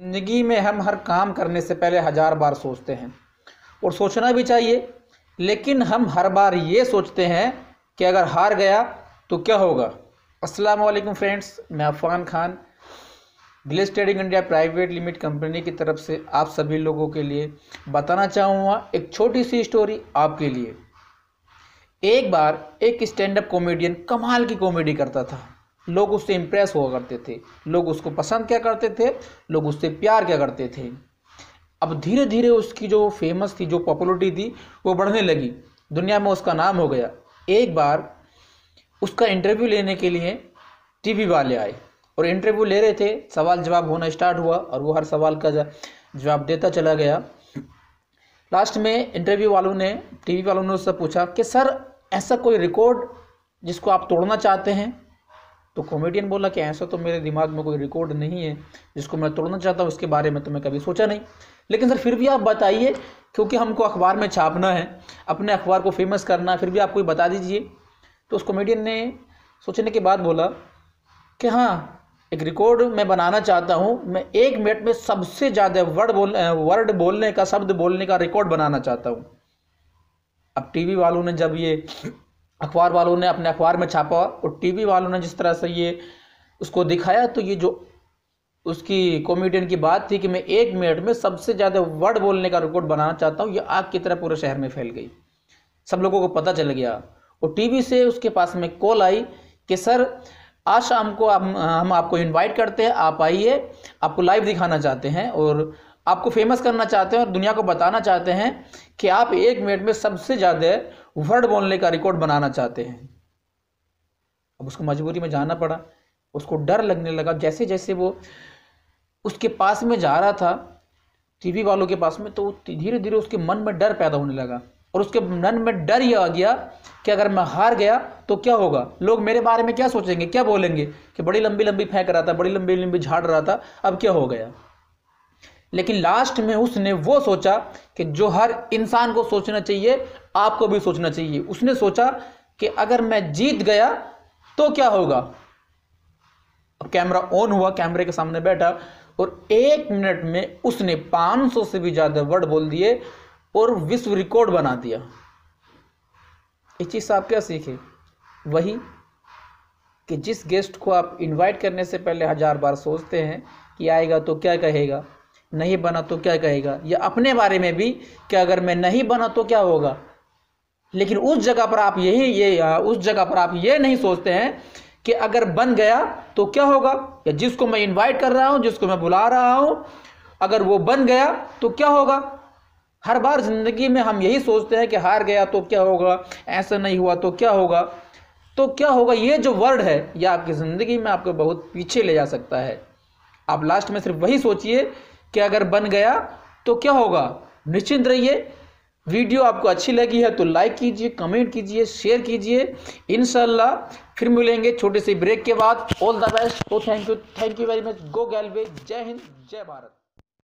ज़िंदगी में हम हर काम करने से पहले 1000 बार सोचते हैं और सोचना भी चाहिए, लेकिन हम हर बार ये सोचते हैं कि अगर हार गया तो क्या होगा। अस्सलाम वालेकुम फ्रेंड्स, मैं Afan Khan Glis trading India private limited company की तरफ से आप सभी लोगों के लिए बताना चाहूँगा एक छोटी सी स्टोरी आपके लिए। एक बार एक स्टैंड अप कॉमेडियन कमाल की कॉमेडी करता था। लोग उससे इम्प्रेस हुआ करते थे, लोग उसको पसंद क्या करते थे, लोग उससे प्यार क्या करते थे। अब धीरे धीरे उसकी जो फेमस थी, जो पॉपुलरिटी थी, वो बढ़ने लगी, दुनिया में उसका नाम हो गया। एक बार उसका इंटरव्यू लेने के लिए टीवी वाले आए और इंटरव्यू ले रहे थे। सवाल जवाब होना स्टार्ट हुआ और वो हर सवाल का जवाब देता चला गया। लास्ट में इंटरव्यू वालों ने, टीवी वालों ने उससे पूछा कि सर, ऐसा कोई रिकॉर्ड जिसको आप तोड़ना चाहते हैं? तो कॉमेडियन बोला कि ऐसा तो मेरे दिमाग में कोई रिकॉर्ड नहीं है जिसको मैं तोड़ना चाहता हूँ, उसके बारे में तो मैं कभी सोचा नहीं। लेकिन सर फिर भी आप बताइए, क्योंकि हमको अखबार में छापना है, अपने अखबार को फेमस करना है, फिर भी आप कोई बता दीजिए। तो उस कॉमेडियन ने सोचने के बाद बोला कि हाँ, एक रिकॉर्ड मैं बनाना चाहता हूँ। मैं 1 मिनट में सबसे ज़्यादा वर्ड बोलने का, शब्द बोलने का रिकॉर्ड बनाना चाहता हूँ। अब टीवी वालों ने, जब ये अखबार वालों ने अपने अखबार में छापा और टीवी वालों ने जिस तरह से ये उसको दिखाया, तो ये जो उसकी कॉमेडियन की बात थी कि मैं 1 मिनट में सबसे ज़्यादा वर्ड बोलने का रिकॉर्ड बनाना चाहता हूँ, ये आग की तरह पूरे शहर में फैल गई। सब लोगों को पता चल गया और टीवी से उसके पास में कॉल आई कि सर, आज शाम को हम आपको इनवाइट करते हैं, आप आइए, आपको लाइव दिखाना चाहते हैं और आपको फेमस करना चाहते हैं और दुनिया को बताना चाहते हैं कि आप 1 मिनट में सबसे ज़्यादा वर्ड बोलने का रिकॉर्ड बनाना चाहते हैं। अब उसको मजबूरी में जाना पड़ा। उसको डर लगने लगा। जैसे जैसे वो उसके पास में जा रहा था, टीवी वालों के पास में, तो धीरे धीरे उसके मन में डर पैदा होने लगा और उसके मन में डर ये आ गया कि अगर मैं हार गया तो क्या होगा, लोग मेरे बारे में क्या सोचेंगे, क्या बोलेंगे कि बड़ी लंबी लंबी फेंक रहा था, बड़ी लंबी लंबी झाड़ रहा था, अब क्या हो गया। लेकिन लास्ट में उसने वो सोचा कि जो हर इंसान को सोचना चाहिए, आपको भी सोचना चाहिए। उसने सोचा कि अगर मैं जीत गया तो क्या होगा। अब कैमरा ऑन हुआ, कैमरे के सामने बैठा और 1 मिनट में उसने 500 से भी ज्यादा वर्ड बोल दिए और विश्व रिकॉर्ड बना दिया। ये चीज से आप क्या सीखे? वही कि जिस गेस्ट को आप इनवाइट करने से पहले 1000 बार सोचते हैं कि आएगा तो क्या कहेगा, नहीं बना तो क्या कहेगा, या अपने बारे में भी कि अगर मैं नहीं बना तो क्या होगा। लेकिन उस जगह पर आप ये नहीं सोचते हैं कि अगर बन गया तो क्या होगा, या जिसको मैं इनवाइट कर रहा हूं, जिसको मैं बुला रहा हूं, अगर वो बन गया तो क्या होगा। हर बार जिंदगी में हम यही सोचते हैं कि हार गया तो क्या होगा, ऐसा नहीं हुआ तो क्या होगा, तो क्या होगा। ये जो वर्ड है, ये आपकी जिंदगी में आपको बहुत पीछे ले जा सकता है। आप लास्ट में सिर्फ वही सोचिए कि अगर बन गया तो क्या होगा। निश्चिंत रहिए। वीडियो आपको अच्छी लगी है तो लाइक कीजिए, कमेंट कीजिए, शेयर कीजिए। इंशाल्लाह फिर मिलेंगे छोटे से ब्रेक के बाद। All the best. Thank you very much. Go गैलवे। जय हिंद, जय भारत।